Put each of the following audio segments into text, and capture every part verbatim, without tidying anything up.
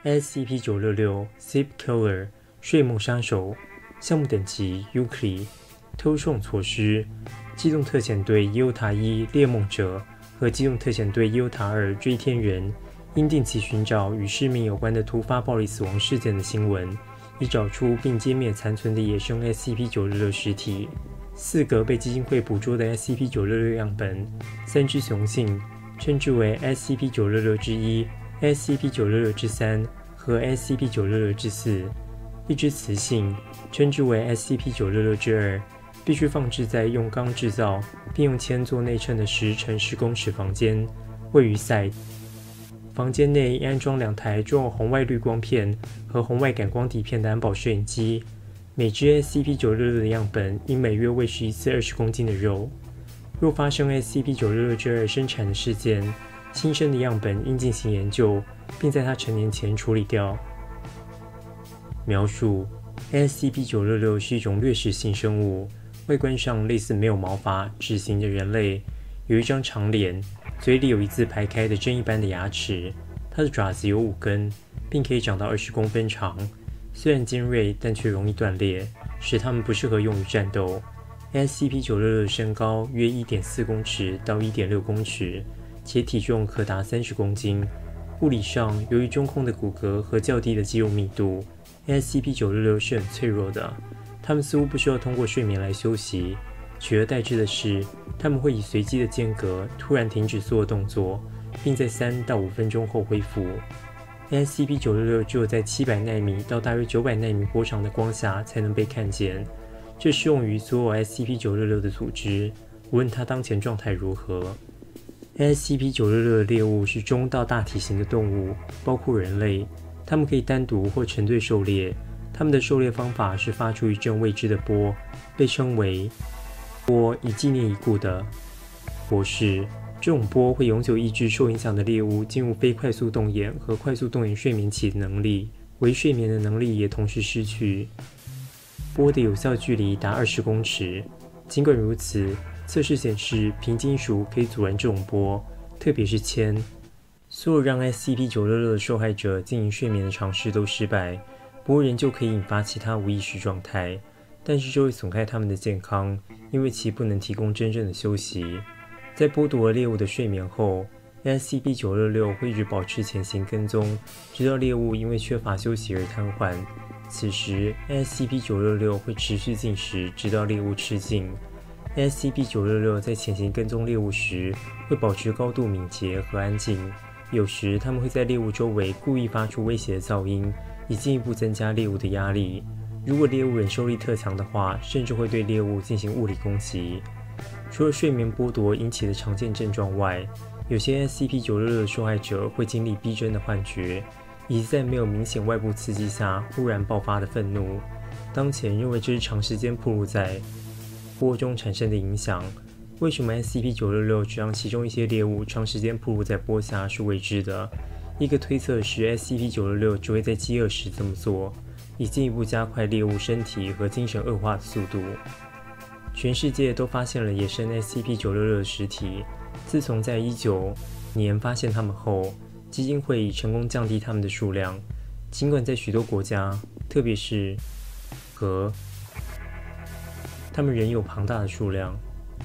S C P 九六六 Sleep Killer 睡梦杀手，项目等级 Euclid， 偷送措施：机动特遣队伊欧塔一猎梦者和机动特遣队伊欧塔二追天人，应定期寻找与市民有关的突发暴力死亡事件的新闻，以找出并歼灭残存的野生 S C P 九六六尸体。四个被基金会捕捉的 S C P 九六六样本，三只雄性，称之为 S C P 九六六之一、S C P 九六六之三和 S C P 九六六之四；一只雌性，称之为 S C P 九六六之二，必须放置在用钢制造并用铅做内衬的十乘十公尺房间，位于 Site。房间内安装两台装有红外滤光片和红外感光底片的安保摄影机。每只 S C P 九六六的样本应每月喂食一次二十公斤的肉。若发生 S C P 九六六之二生产的事件，新生的样本应进行研究，并在它成年前处理掉。描述 ：S C P 九六六是一种掠食性生物，外观上类似没有毛发、齿形的人类，有一张长脸，嘴里有一字排开的针一般的牙齿。它的爪子有五根，并可以长到二十公分长。虽然尖锐，但却容易断裂，使它们不适合用于战斗。S C P 九六六的身高约 一点四公尺到 一点六公尺，且体重可达三十公斤。物理上，由于中空的骨骼和较低的肌肉密度 ，S C P 九六六是很脆弱的。它们似乎不需要通过睡眠来休息，取而代之的是，它们会以随机的间隔突然停止所有动作，并在三到五分钟后恢复。S C P 九六六只有在七百纳米到大约九百纳米波长的光下才能被看见，这适用于所有 S C P 九六六的组织，无论它当前状态如何。S C P 九六六的猎物是中到大体型的动物，包括人类，它们可以单独或成对狩猎。它们的狩猎方法是发出一阵未知的波，被称为波，以纪念已故的博士。这种波会永久抑制受影响的猎物进入非快速动眼和快速动眼睡眠期的能力，微睡眠的能力也同时失去。波的有效距离达二十公尺。尽管如此，测试显示平金属可以阻拦这种波，特别是铅。所有让 S C P 九六六的受害者进行睡眠的尝试都失败，不过仍旧可以引发其他无意识状态，但是这会损害他们的健康，因为其不能提供真正的休息。在剥夺了猎物的睡眠后 ，S C P 九六六会一直保持潜行跟踪，直到猎物因为缺乏休息而瘫痪。此时 ，S C P 九六六会持续进食，直到猎物吃尽。S C P 九六六在潜行跟踪猎物时，会保持高度敏捷和安静。有时，他们会在猎物周围故意发出威胁的噪音，以进一步增加猎物的压力。如果猎物忍受力特强的话，甚至会对猎物进行物理攻击。除了睡眠剥夺引起的常见症状外，有些 S C P 九六六的受害者会经历逼真的幻觉，以及在没有明显外部刺激下忽然爆发的愤怒。当前认为这是长时间暴露在波中产生的影响。为什么 S C P 九六六只让其中一些猎物长时间暴露在波下是未知的。一个推测是 S C P 九六六只会在饥饿时这么做，以进一步加快猎物身体和精神恶化的速度。全世界都发现了野生 S C P 九六六的尸体。自从在一九年发现它们后，基金会已成功降低它们的数量。尽管在许多国家，特别是和它们仍有庞大的数量。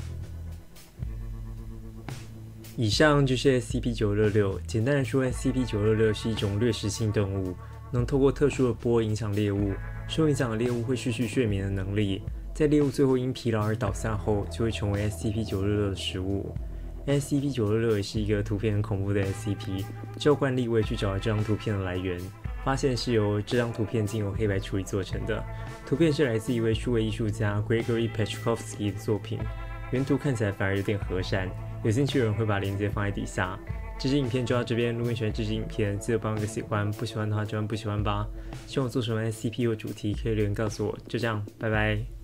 以上就是 S C P 九六六。简单来说 ，S C P 九六六是一种掠食性动物，能透过特殊的波影响猎物。受影响的猎物会失去睡眠的能力。在猎物最后因疲劳而倒下后，就会成为 S C P 九六六的食物。S C P 九六六也是一个图片很恐怖的 S C P。照惯例，我也去找了这张图片的来源，发现是由这张图片经由黑白处理做成的。图片是来自一位数位艺术家 Gregory Pechkovsky 的作品，原图看起来反而有点和善。有兴趣的人会把链接放在底下。这支影片就到这边，如果你喜欢这支影片，记得帮我个喜欢，不喜欢的话就按不喜欢吧。希望我做什么 S C P 或主题可以留言告诉我。就这样，拜拜。